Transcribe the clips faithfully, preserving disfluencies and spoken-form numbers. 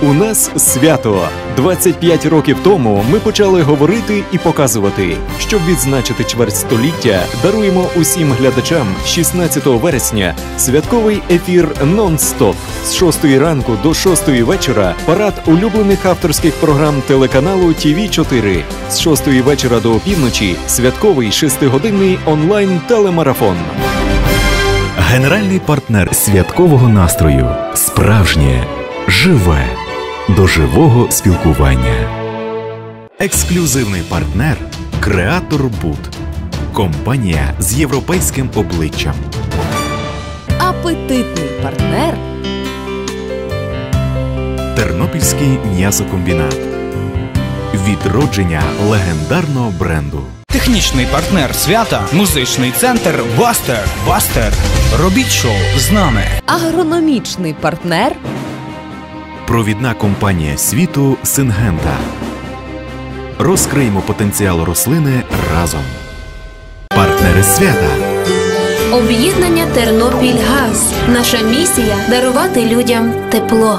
У нас свято. двадцять п'ять років тому ми почали говорити і показувати. Щоб відзначити чверть століття, даруємо усім глядачам шістнадцятого вересня святковий ефір нон-стоп. З шостої ранку до шостої вечора парад улюблених авторських програм телеканалу Ті Ві чотири. З шостої вечора до опівночі святковий шестигодинний онлайн-телемарафон. Генеральний партнер святкового настрою. Справжнє, живе, до живого спілкування. Ексклюзивний партнер Креатор Буд. Компанія з європейським обличчям. Апетитний партнер Тернопільський м'ясокомбінат. Відродження легендарного бренду. Технічний партнер свята – музичний центр «Бастер». «Бастер». Робіть шоу з нами. агрономічний партнер Провідна компанія світу Сингента. Розкриємо потенціал рослини разом. Партнери свята. Об'єднання «Тернопільгаз». Наша місія – дарувати людям тепло.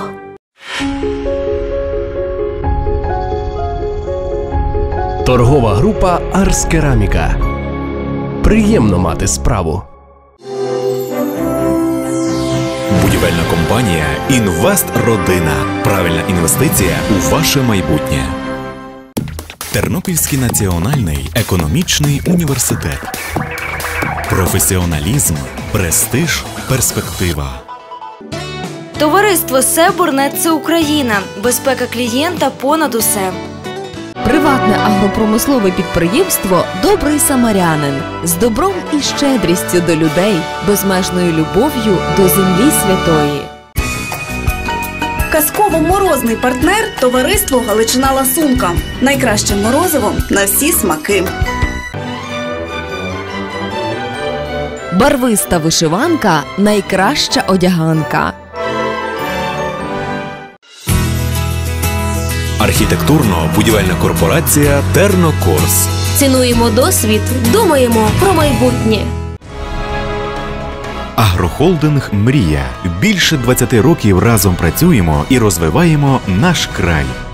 Торгова група «Арс Кераміка». Приємно мати справу. Будівельна компанія «Інвест Родина». Правильна інвестиція у ваше майбутнє. Тернопільський національний економічний університет. Професіоналізм, престиж, перспектива. Товариство «Себорнет» – це Україна. Безпека клієнта понад усе. Приватне агропромислове підприємство «Добрий самарянин» з добром і щедрістю до людей, безмежною любов'ю до землі святої. Казково-морозний партнер – товариство «Галичина Ласунка». Найкращим морозивом на всі смаки. Барвиста вишиванка – найкраща одяганка. Архітектурно-будівельна корпорація «Тернокорс». Цінуємо досвід, думаємо про майбутнє. Агрохолдинг «Мрія». Більше двадцяти років разом працюємо і розвиваємо наш край.